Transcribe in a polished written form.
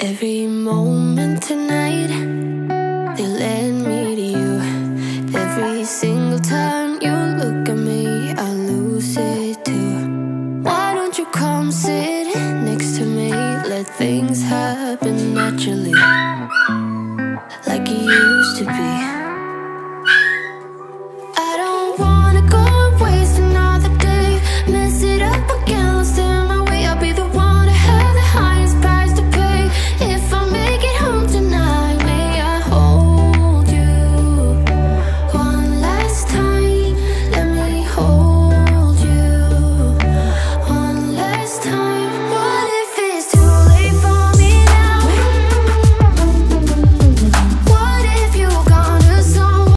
Every moment tonight, they led me to you. Every single time you look at me, I lose it too. Why don't you come sit next to me? Let things happen naturally, like it used to be.